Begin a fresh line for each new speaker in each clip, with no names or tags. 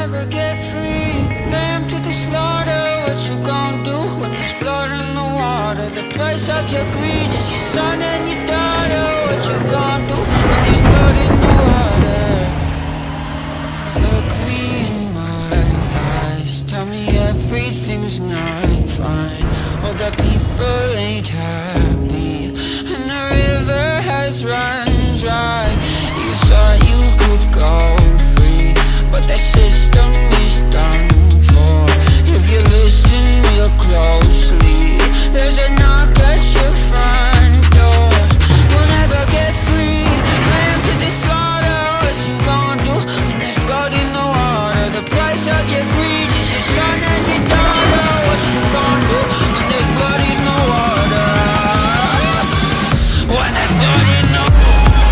never get free. Lamb to the slaughter, what you gon' do when there's blood in the water? The price of your greed is your son and your daughter. What you gon' do when there's blood in the water? Look me in my eyes, tell me everything's not fine. All the people ain't happy, and the river has run dry. You thought you could go free, but that system is done for. If you listen real closely, there's a knock at your front door. You'll never get free. Lamb to the slaughter, what you gon' do when there's blood in the water? The price of your greed is your son and your daughter. What you gon' do when there's blood in the water? When there's blood in the water.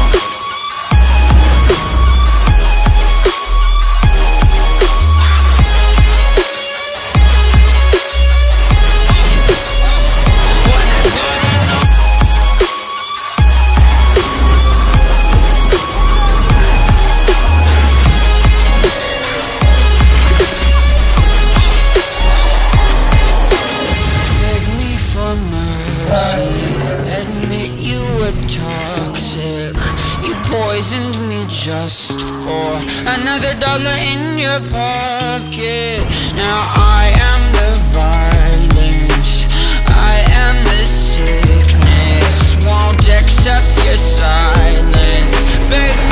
Admit you were toxic. You poisoned me just for another dollar in your pocket. Now I am the violence, I am the sickness. Won't accept your silence. Beg